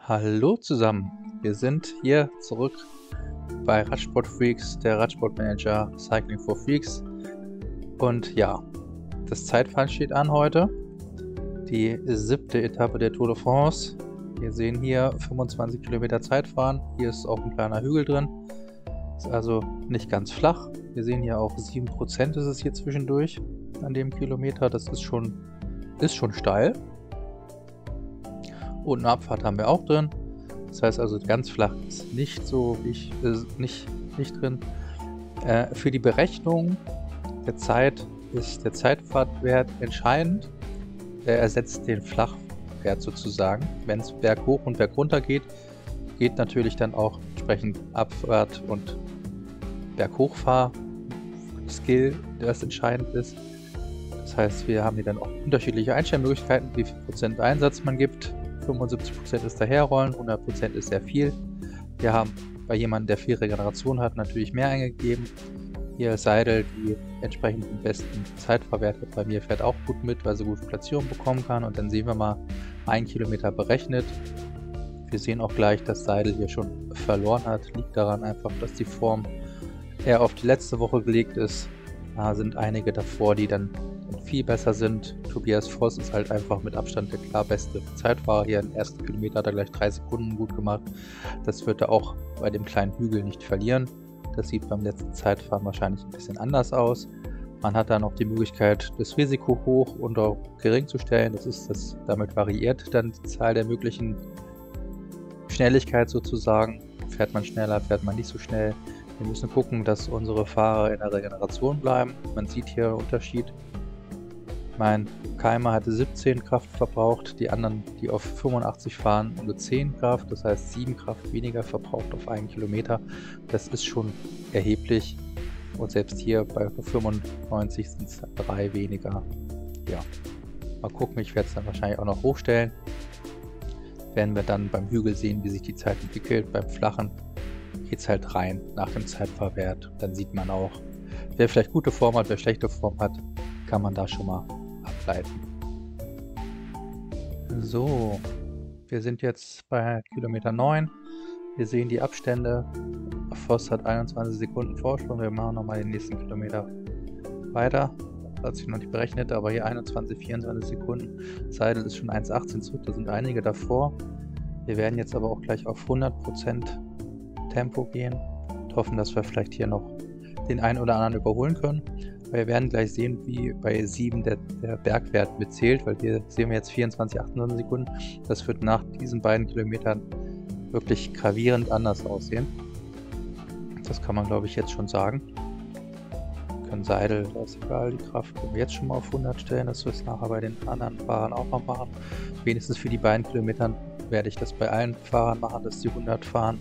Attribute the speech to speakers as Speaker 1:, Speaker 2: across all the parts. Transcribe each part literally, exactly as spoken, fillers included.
Speaker 1: Hallo zusammen, wir sind hier zurück bei Radsport Freaks, der Radsportmanager Cycling for Freaks. Und ja, das Zeitfahren steht an heute, die siebte Etappe der Tour de France. Wir sehen hier fünfundzwanzig Kilometer Zeitfahren, hier ist auch ein kleiner Hügel drin, ist also nicht ganz flach. Wir sehen hier auch sieben Prozent ist es hier zwischendurch an dem Kilometer, das ist schon, ist schon steil. Und eine Abfahrt haben wir auch drin. Das heißt also, ganz flach ist nicht so, ich, äh, nicht, nicht drin. Äh, für die Berechnung der Zeit ist der Zeitfahrtwert entscheidend. Er ersetzt den Flachwert sozusagen. Wenn es berghoch und bergunter geht, geht natürlich dann auch entsprechend Abfahrt und Berghochfahr-Skill, das entscheidend ist. Das heißt, wir haben hier dann auch unterschiedliche Einstellmöglichkeiten, wie viel Prozent Einsatz man gibt. fünfundsiebzig Prozent ist daherrollen, hundert Prozent ist sehr viel. Wir haben bei jemandem, der viel Regeneration hat, natürlich mehr eingegeben. Hier Seidel, die entsprechend den besten Zeitfahrwert hat. Bei mir fährt auch gut mit, weil sie gute Platzierung bekommen kann. Und dann sehen wir mal ein Kilometer berechnet. Wir sehen auch gleich, dass Seidel hier schon verloren hat. Liegt daran einfach, dass die Form eher auf die letzte Woche gelegt ist. Da sind einige davor, die dann viel besser sind. Tobias Voss ist halt einfach mit Abstand der klar beste Zeitfahrer. Hier im ersten Kilometer hat er gleich drei Sekunden gut gemacht. Das wird er auch bei dem kleinen Hügel nicht verlieren. Das sieht beim letzten Zeitfahren wahrscheinlich ein bisschen anders aus. Man hat dann auch die Möglichkeit, das Risiko hoch oder gering zu stellen. Das ist das, damit variiert dann die Zahl der möglichen Schnelligkeit sozusagen. Fährt man schneller, fährt man nicht so schnell. Wir müssen gucken, dass unsere Fahrer in der Regeneration bleiben. Man sieht hier einen Unterschied. Mein Keimer hatte siebzehn Kraft verbraucht, die anderen, die auf fünfundachtzig fahren, nur zehn Kraft, das heißt sieben Kraft weniger verbraucht auf einen Kilometer. Das ist schon erheblich und selbst hier bei fünfundneunzig sind es drei weniger. Ja, mal gucken, ich werde es dann wahrscheinlich auch noch hochstellen. Werden wir dann beim Hügel sehen, wie sich die Zeit entwickelt. Beim Flachen geht es halt rein nach dem Zeitfahrwert. Dann sieht man auch, wer vielleicht gute Form hat, wer schlechte Form hat, kann man da schon mal ableiten. So, wir sind jetzt bei Kilometer neun. Wir sehen die Abstände. Voss hat einundzwanzig Sekunden Vorsprung. Wir machen nochmal den nächsten Kilometer weiter. Das hat sich noch nicht berechnet, aber hier einundzwanzig, vierundzwanzig Sekunden. Seidel ist schon eins achtzehn zurück, da sind einige davor. Wir werden jetzt aber auch gleich auf hundert Prozent Tempo gehen und hoffen, dass wir vielleicht hier noch den einen oder anderen überholen können. Wir werden gleich sehen, wie bei sieben der, der Bergwert mitzählt, weil hier sehen wir jetzt vierundzwanzig, achtundzwanzig Sekunden. Das wird nach diesen beiden Kilometern wirklich gravierend anders aussehen. Das kann man, glaube ich, jetzt schon sagen. Wir können Seidel, da ist egal, die Kraft können wir jetzt schon mal auf hundert stellen. Das wird es nachher bei den anderen Fahrern auch noch machen. Wenigstens für die beiden Kilometern werde ich das bei allen Fahrern machen, dass die hundert fahren.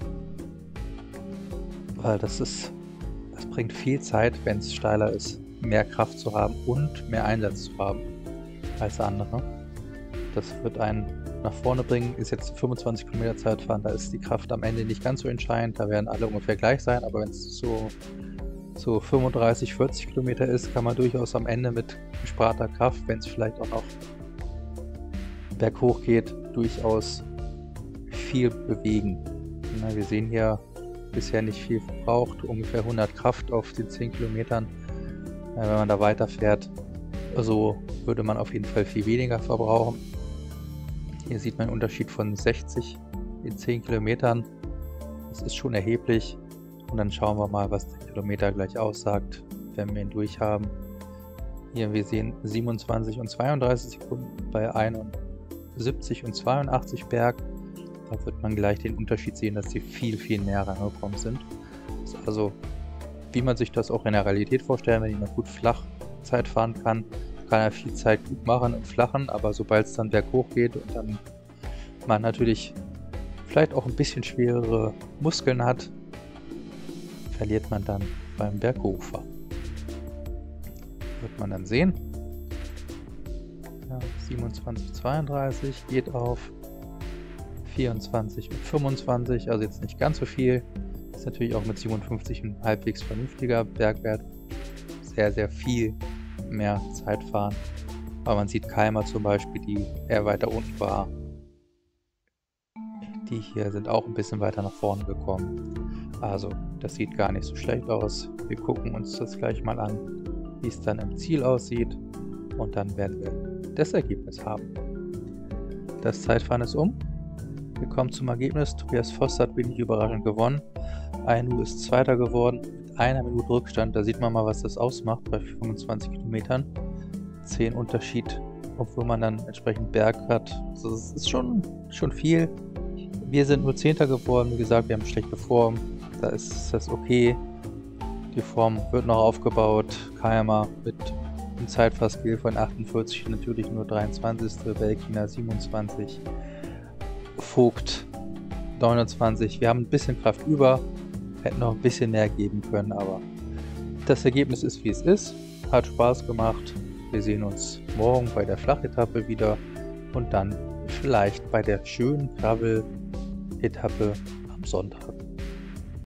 Speaker 1: Weil das ist, das bringt viel Zeit, wenn es steiler ist, mehr Kraft zu haben und mehr Einsatz zu haben als andere. Das wird einen nach vorne bringen. Ist jetzt fünfundzwanzig Kilometer Zeitfahren, da ist die Kraft am Ende nicht ganz so entscheidend. Da werden alle ungefähr gleich sein, aber wenn es so, so fünfunddreißig, vierzig Kilometer ist, kann man durchaus am Ende mit gesparter Kraft, wenn es vielleicht auch noch berghoch geht, durchaus viel bewegen. Na, wir sehen hier bisher nicht viel verbraucht, ungefähr hundert Kraft auf den zehn Kilometern. Wenn man da weiterfährt, so würde man auf jeden Fall viel weniger verbrauchen. Hier sieht man einen Unterschied von sechzig in zehn Kilometern. Das ist schon erheblich. Und dann schauen wir mal, was der Kilometer gleich aussagt, wenn wir ihn durchhaben. Hier, wir sehen siebenundzwanzig und zweiunddreißig Sekunden bei einundsiebzig und zweiundachtzig Berg. Da wird man gleich den Unterschied sehen, dass sie viel, viel näher rangekommen sind. Das ist also, wie man sich das auch in der Realität vorstellen, wenn jemand gut flach Zeit fahren kann, kann er viel Zeit gut machen im Flachen, aber sobald es dann berghoch geht und dann man natürlich vielleicht auch ein bisschen schwerere Muskeln hat, verliert man dann beim Berghochfahren. Wird man dann sehen. Ja, siebenundzwanzig, zweiunddreißig geht auf vierundzwanzig und fünfundzwanzig, also jetzt nicht ganz so viel. Ist natürlich auch mit siebenundfünfzig ein halbwegs vernünftiger Bergwert. Sehr, sehr viel mehr Zeit fahren. Aber man sieht Keimer zum Beispiel, die eher weiter unten war, Die hier sind auch ein bisschen weiter nach vorne gekommen. Also das sieht gar nicht so schlecht aus. Wir gucken uns das gleich mal an, wie es dann im Ziel aussieht. Und dann werden wir das Ergebnis haben. Das Zeitfahren ist um. Wir kommen zum Ergebnis. Tobias Voss hat wenig überraschend gewonnen. Ainu ist Zweiter geworden mit einer Minute Rückstand. Da sieht man mal, was das ausmacht bei fünfundzwanzig Kilometern. zehn Unterschied, obwohl man dann entsprechend Berg hat. Also das ist schon, schon viel. Wir sind nur Zehnter geworden. Wie gesagt, wir haben schlechte Form. Da ist das okay. Die Form wird noch aufgebaut. Keimer mit einem Zeitfahrskill von achtundvierzig, natürlich nur dreiundzwanzigste Belkina siebenundzwanzig. Vogt neunundzwanzig. Wir haben ein bisschen Kraft über. Hätten noch ein bisschen mehr geben können, aber das Ergebnis ist, wie es ist. Hat Spaß gemacht. Wir sehen uns morgen bei der Flachetappe wieder und dann vielleicht bei der schönen Gravel-Etappe am Sonntag.